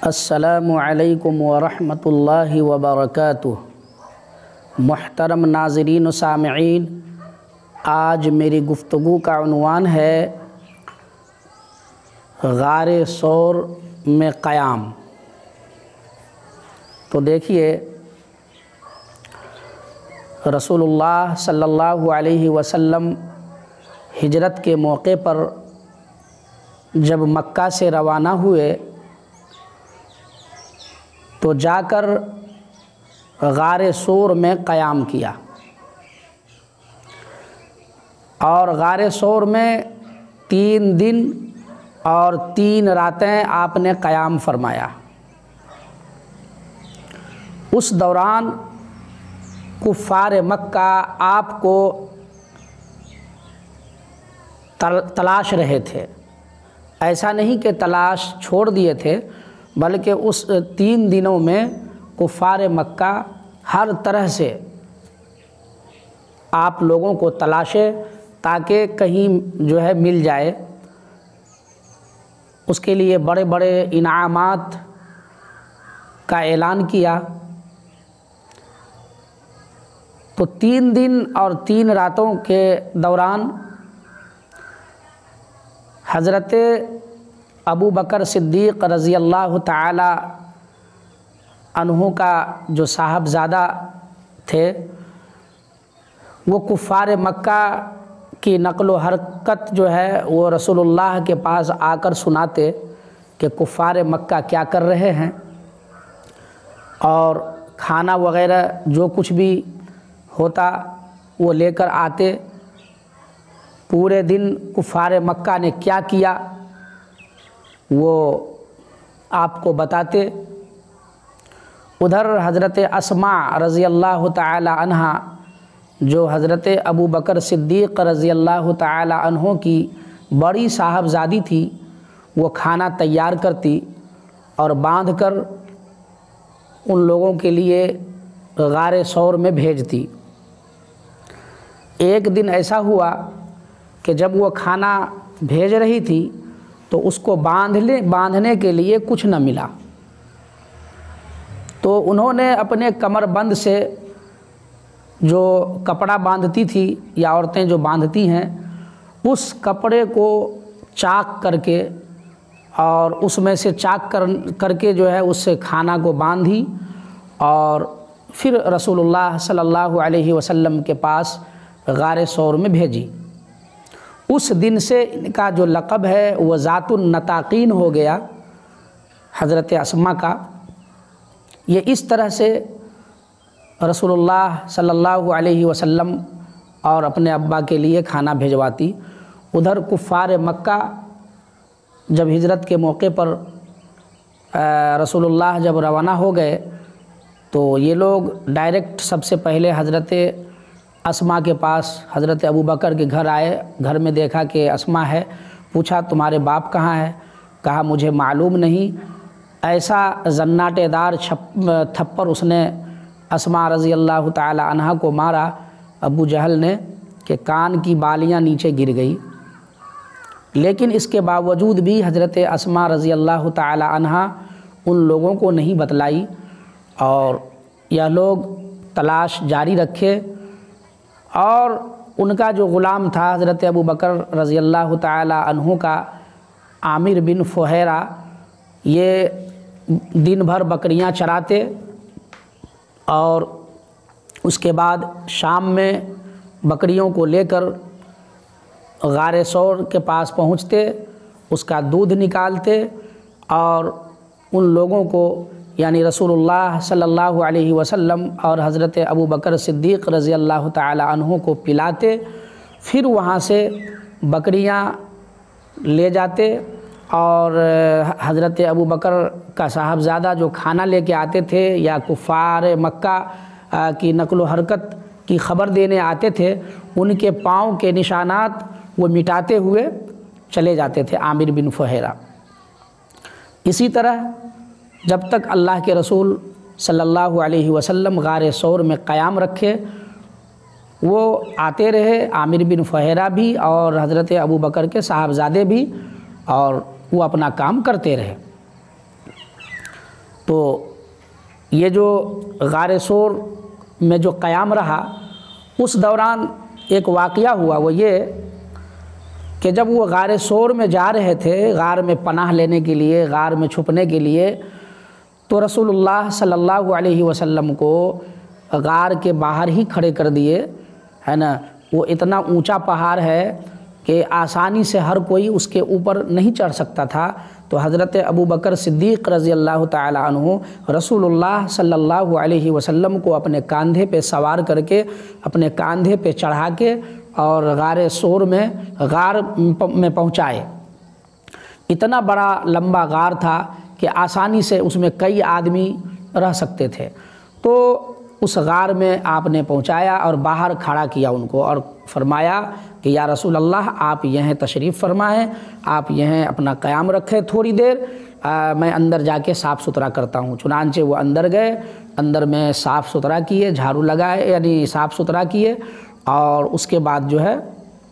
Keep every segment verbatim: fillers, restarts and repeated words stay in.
السلام علیکم ورحمۃ اللہ وبرکاتہ۔ محترم ناظرین و سامعین، آج میری گفتگو کا عنوان ہے غار ثور میں قیام۔ تو دیکھیے، رسول اللہ صلی اللہ علیہ وسلم ہجرت کے موقع پر جب مکہ سے روانہ ہوئے تو جا کر غار ثور میں قیام کیا، اور غار ثور میں تین دن اور تین راتیں آپ نے قیام فرمایا۔ اس دوران کفار مکہ آپ کو تلاش رہے تھے۔ ایسا نہیں کہ تلاش چھوڑ دیے تھے، بلکہ اس تین دنوں میں کفار مکہ ہر طرح سے آپ لوگوں کو تلاشے تاکہ کہیں جو ہے مل جائے۔ اس کے لیے بڑے بڑے انعامات کا اعلان کیا۔ تو تین دن اور تین راتوں کے دوران حضرت ابو بکر صدیق رضی اللہ تعالی عنہ کا جو صاحبزادہ تھے، وہ کفار مکہ کی نقل و حرکت جو ہے وہ رسول اللہ کے پاس آ کر سناتے کہ کفار مکہ کیا کر رہے ہیں، اور کھانا وغیرہ جو کچھ بھی ہوتا وہ لے کر آتے۔ پورے دن کفار مکہ نے کیا کیا وہ آپ کو بتاتے۔ ادھر حضرت اسماء رضی اللہ تعالی عنہ، جو حضرت ابو بکر صدیق رضی اللہ تعالی عنہ کی بڑی صاحبزادی تھی، وہ کھانا تیار کرتی اور باندھ کر ان لوگوں کے لیے غار ثور میں بھیجتی۔ ایک دن ایسا ہوا کہ جب وہ کھانا بھیج رہی تھی تو اس کو باندھنے باندھنے کے لیے کچھ نہ ملا، تو انہوں نے اپنے کمر بند سے جو کپڑا باندھتی تھی یا عورتیں جو باندھتی ہیں، اس کپڑے کو چاک کر کے اور اس میں سے چاک کر کر کے جو ہے اس سے کھانا کو باندھی، اور پھر رسول اللہ صلی اللہ علیہ وسلم کے پاس غار ثور میں بھیجی۔ اس دن سے ان کا جو لقب ہے وہ ذات النطاقین ہو گیا، حضرت اسماء کا۔ یہ اس طرح سے رسول اللہ صلی اللہ علیہ وسلم اور اپنے ابا کے لیے کھانا بھیجواتی۔ ادھر کفار مکہ جب ہجرت کے موقع پر رسول اللہ جب روانہ ہو گئے تو یہ لوگ ڈائریکٹ سب سے پہلے حضرت اسماء کے پاس حضرت ابو بکر کے گھر آئے۔ گھر میں دیکھا کہ اسماء ہے، پوچھا تمہارے باپ کہاں ہے؟ کہا مجھے معلوم نہیں۔ ایسا زناٹے دار تھپڑ اس نے اسماء رضی اللہ تعالی عنہا کو مارا ابو جہل نے کہ کان کی بالیاں نیچے گر گئی۔ لیکن اس کے باوجود بھی حضرت اسماء رضی اللہ تعالی عنہا ان لوگوں کو نہیں بتلائی، اور یہ لوگ تلاش جاری رکھے۔ اور ان کا جو غلام تھا حضرت ابو بکر رضی اللہ تعالی عنہ کا، عامر بن فہیرہ، یہ دن بھر بکریاں چراتے اور اس کے بعد شام میں بکریوں کو لے کر غار ثور کے پاس پہنچتے، اس کا دودھ نکالتے اور ان لوگوں کو یعنی رسول اللہ صلی اللہ علیہ وسلم اور حضرت ابو بکر صدیق رضی اللہ تعالی عنہ کو پلاتے۔ پھر وہاں سے بکریاں لے جاتے، اور حضرت ابو بکر کا صاحبزادہ جو کھانا لے کے آتے تھے یا کفار مکہ کی نقل و حرکت کی خبر دینے آتے تھے، ان کے پاؤں کے نشانات وہ مٹاتے ہوئے چلے جاتے تھے عامر بن فہیرہ۔ اسی طرح جب تک اللہ کے رسول صلی اللہ علیہ وسلم غار ثور میں قیام رکھے، وہ آتے رہے، عامر بن فہیرہ بھی اور حضرت ابو بکر کے صاحبزادے بھی، اور وہ اپنا کام کرتے رہے۔ تو یہ جو غار ثور میں جو قیام رہا، اس دوران ایک واقعہ ہوا، وہ یہ کہ جب وہ غار ثور میں جا رہے تھے، غار میں پناہ لینے کے لیے، غار میں چھپنے کے لیے، تو رسول اللہ صلی اللہ علیہ وسلم کو غار کے باہر ہی کھڑے کر دیے، ہے نا۔ وہ اتنا اونچا پہاڑ ہے کہ آسانی سے ہر کوئی اس کے اوپر نہیں چڑھ سکتا تھا، تو حضرت ابو بکر صدیق رضی اللہ تعالی عنہ رسول اللہ صلی اللہ علیہ وسلم کو اپنے کاندھے پہ سوار کر کے، اپنے کاندھے پہ چڑھا کے اور غار ثور میں غار میں پہنچائے۔ اتنا بڑا لمبا غار تھا کہ آسانی سے اس میں کئی آدمی رہ سکتے تھے، تو اس غار میں آپ نے پہنچایا اور باہر کھڑا کیا ان کو، اور فرمایا کہ یا رسول اللہ آپ یہیں تشریف فرمائیں، آپ یہیں اپنا قیام رکھیں تھوڑی دیر، آ, میں اندر جا کے صاف ستھرا کرتا ہوں۔ چنانچہ وہ اندر گئے، اندر میں صاف ستھرا کیے، جھاڑو لگائے، یعنی صاف ستھرا کیے، اور اس کے بعد جو ہے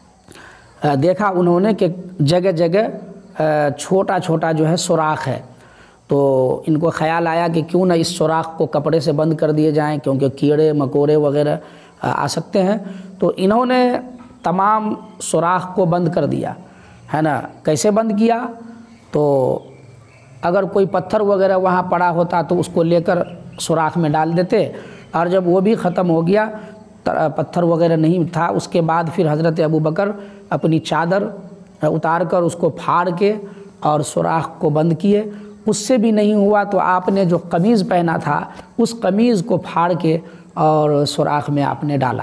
دیکھا انہوں نے کہ جگہ جگہ چھوٹا چھوٹا جو ہے سوراخ ہے، تو ان کو خیال آیا کہ کیوں نہ اس سوراخ کو کپڑے سے بند کر دیے جائیں، کیونکہ کیڑے مکوڑے وغیرہ آ سکتے ہیں۔ تو انہوں نے تمام سوراخ کو بند کر دیا، ہے نا۔ کیسے بند کیا؟ تو اگر کوئی پتھر وغیرہ وہاں پڑا ہوتا تو اس کو لے کر سوراخ میں ڈال دیتے، اور جب وہ بھی ختم ہو گیا، پتھر وغیرہ نہیں تھا، اس کے بعد پھر حضرت ابو بکر اپنی چادر اتار کر اس کو پھاڑ کے اور سوراخ کو بند کیے۔ اس سے بھی نہیں ہوا تو آپ نے جو قمیض پہنا تھا اس قمیض کو پھاڑ کے اور سوراخ میں آپ نے ڈالا۔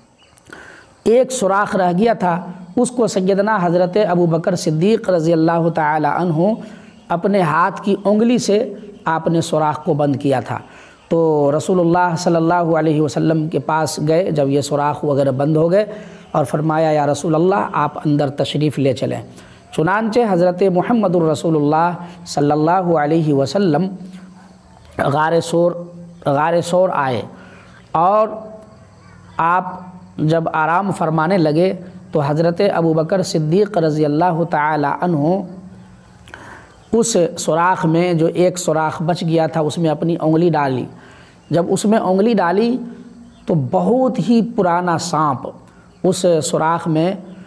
ایک سوراخ رہ گیا تھا، اس کو سیدنا حضرت ابو بکر صدیق رضی اللہ تعالی عنہ اپنے ہاتھ کی انگلی سے آپ نے سوراخ کو بند کیا تھا۔ تو رسول اللہ صلی اللہ علیہ وسلم کے پاس گئے جب یہ سوراخ وغیرہ بند ہو گئے، اور فرمایا یا رسول اللہ آپ اندر تشریف لے چلیں۔ چنانچہ حضرت محمد الرسول اللہ صلی اللہ علیہ وسلم غار ثور غار ثور آئے، اور آپ جب آرام فرمانے لگے تو حضرت ابو بکر صدیق رضی اللہ تعالی عنہ اس سوراخ میں، جو ایک سوراخ بچ گیا تھا، اس میں اپنی انگلی ڈالی۔ جب اس میں انگلی ڈالی تو بہت ہی پرانا سانپ اس سوراخ میں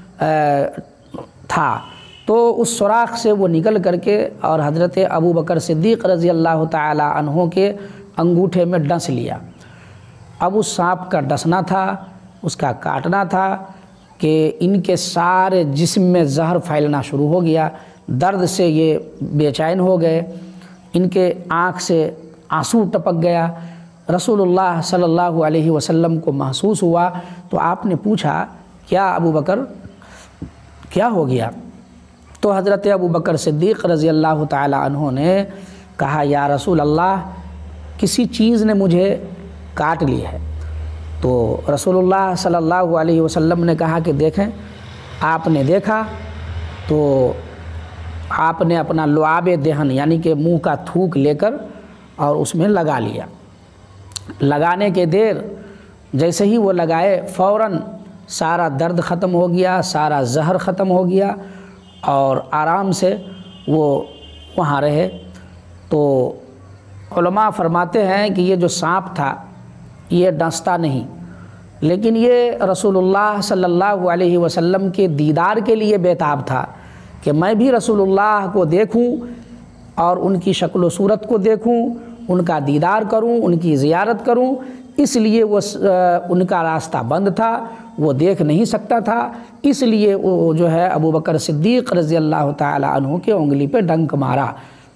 تھا، تو اس سوراخ سے وہ نکل کر کے اور حضرت ابو بکر صدیق رضی اللہ تعالی عنہ کے انگوٹھے میں ڈس لیا۔ اب اس سانپ کا ڈسنا تھا، اس کا کاٹنا تھا کہ ان کے سارے جسم میں زہر پھیلنا شروع ہو گیا، درد سے یہ بے چین ہو گئے، ان کے آنکھ سے آنسو ٹپک گیا۔ رسول اللہ صلی اللہ علیہ وسلم کو محسوس ہوا، تو آپ نے پوچھا کیا ابو بکر کیا ہو گیا؟ تو حضرت ابو بکر صدیق رضی اللہ تعالی عنہ نے کہا یا رسول اللہ کسی چیز نے مجھے کاٹ لی ہے۔ تو رسول اللہ صلی اللہ علیہ وسلم نے کہا کہ دیکھیں، آپ نے دیکھا تو آپ نے اپنا لعاب دہن یعنی کہ منہ کا تھوک لے کر اور اس میں لگا لیا۔ لگانے کے دیر جیسے ہی وہ لگائے فوراً سارا درد ختم ہو گیا، سارا زہر ختم ہو گیا، اور آرام سے وہ وہاں رہے۔ تو علماء فرماتے ہیں کہ یہ جو سانپ تھا یہ ڈستا نہیں، لیکن یہ رسول اللہ صلی اللہ علیہ وسلم کے دیدار کے لیے بےتاب تھا کہ میں بھی رسول اللہ کو دیکھوں اور ان کی شکل و صورت کو دیکھوں، ان کا دیدار کروں، ان کی زیارت کروں، اس لیے وہ ان کا راستہ بند تھا، وہ دیکھ نہیں سکتا تھا، اس لیے وہ جو ہے ابو بکر صدیق رضی اللہ تعالی عنہ کے انگلی پہ ڈنک مارا،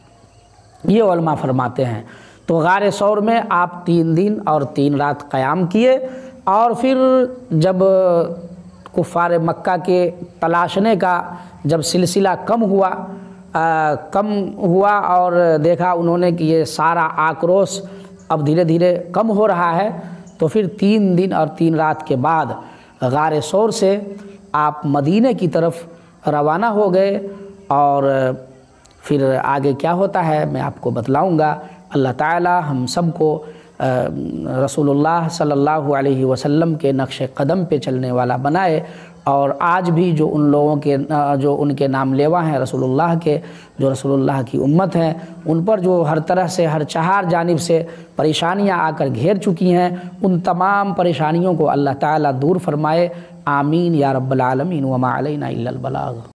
یہ علماء فرماتے ہیں۔ تو غار ثور میں آپ تین دن اور تین رات قیام کیے، اور پھر جب کفار مکہ کے تلاشنے کا جب سلسلہ کم ہوا آ, کم ہوا اور دیکھا انہوں نے کہ یہ سارا آکروش اب دھیرے دھیرے کم ہو رہا ہے، تو پھر تین دن اور تین رات کے بعد غار ثور سے آپ مدینے کی طرف روانہ ہو گئے، اور پھر آگے کیا ہوتا ہے میں آپ کو بتلاؤں گا۔ اللہ تعالی ہم سب کو رسول اللہ صلی اللہ علیہ وسلم کے نقش قدم پہ چلنے والا بنائے، اور آج بھی جو ان لوگوں کے جو ان کے نام لیوا ہیں رسول اللہ کے، جو رسول اللہ کی امت ہیں، ان پر جو ہر طرح سے ہر چہار جانب سے پریشانیاں آ کر گھیر چکی ہیں، ان تمام پریشانیوں کو اللہ تعالیٰ دور فرمائے، آمین یا رب العالمین، وما علینا الا البلاغ۔